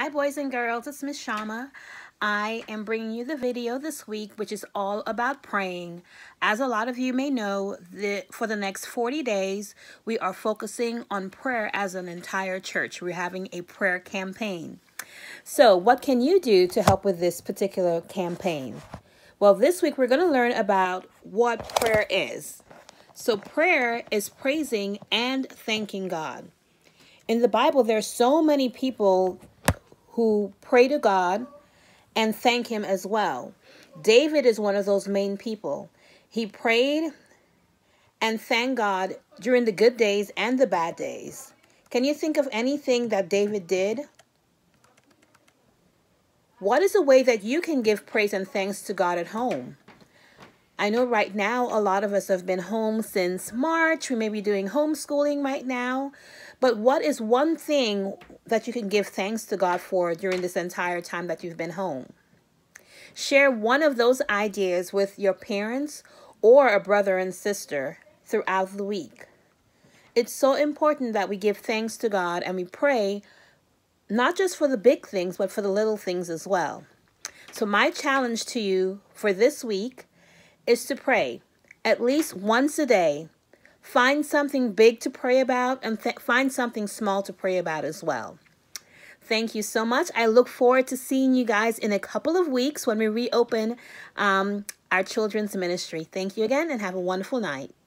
Hi boys and girls, it's Miss Shama. I am bringing you the video this week which is all about praying. As a lot of you may know, for the next 40 days we are focusing on prayer as an entire church. We're having a prayer campaign. So what can you do to help with this particular campaign? Well, this week we're going to learn about what prayer is. So prayer is praising and thanking God. In the Bible, there are so many people who pray to God and thank him as well. David is one of those main people. He prayed and thanked God during the good days and the bad days. Can you think of anything that David did? What is a way that you can give praise and thanks to God at home? I know right now a lot of us have been home since March. We may be doing homeschooling right now. But what is one thing that you can give thanks to God for during this entire time that you've been home? Share one of those ideas with your parents or a brother and sister throughout the week. It's so important that we give thanks to God and we pray not just for the big things, but for the little things as well. So my challenge to you for this week is to pray at least once a day. Find something big to pray about and find something small to pray about as well. Thank you so much. I look forward to seeing you guys in a couple of weeks when we reopen our children's ministry. Thank you again and have a wonderful night.